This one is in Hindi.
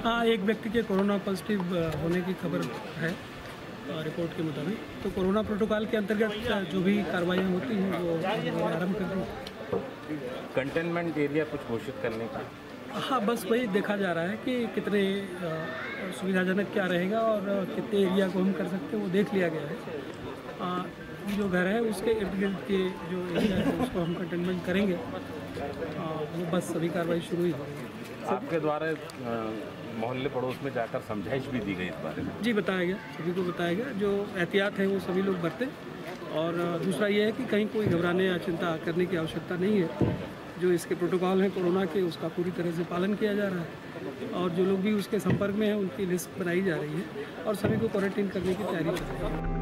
हाँ, एक व्यक्ति के कोरोना पॉजिटिव होने की खबर है रिपोर्ट के मुताबिक। तो कोरोना प्रोटोकॉल के अंतर्गत जो भी कार्रवाइयाँ होती हैं वो आरम्भ कर दी। कंटेनमेंट एरिया कुछ घोषित करने का? हाँ, बस वही देखा जा रहा है कि कितने सुविधाजनक क्या रहेगा और कितने एरिया को हम कर सकते हैं, वो देख लिया गया है। जो घर है उसके इर्द गिर्द के जो एरिया है उसको हम कंटेनमेंट करेंगे। वो बस सभी कार्रवाई शुरू ही होगी। आपके द्वारा मोहल्ले पड़ोस में जाकर समझाइश भी दी गई इस बारे में? जी, बताया गया, सभी को बताया गया। जो एहतियात है वो सभी लोग बरतें। और दूसरा ये है कि कहीं कोई घबराने या चिंता करने की आवश्यकता नहीं है। जो इसके प्रोटोकॉल हैं कोरोना के, उसका पूरी तरह से पालन किया जा रहा है और जो लोग भी उसके संपर्क में हैं उनकी लिस्ट बनाई जा रही है और सभी को क्वारंटीन करने की तैयारी चल रही है।